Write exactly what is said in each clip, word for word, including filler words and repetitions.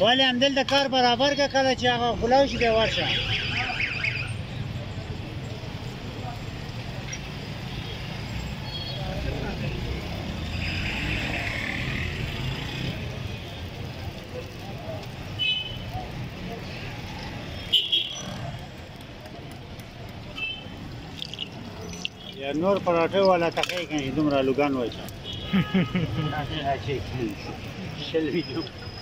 ولې همدلته کار برابر که کله چې هغه کلاو شي بیا ورشه یا نور پراټه والا تقی کنی دومره لوګان وای شل ویډیو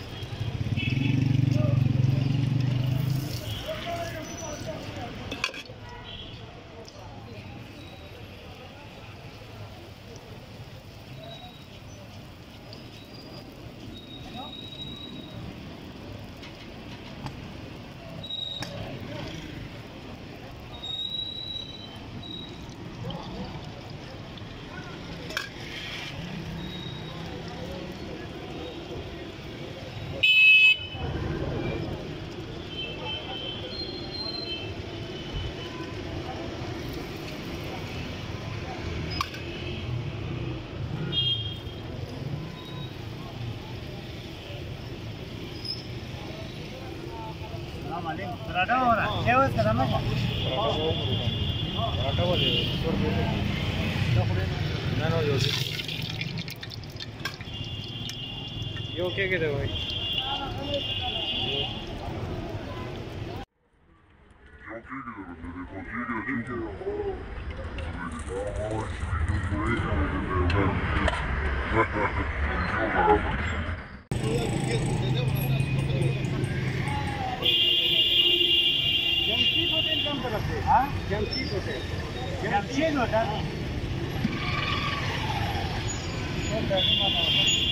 पराठा हो रहा है क्या हुआ इसका नमक पराठा बोले ना ना जो यो क्या कहते हो भाई हाँ जमशेद होटल जमशेद होटल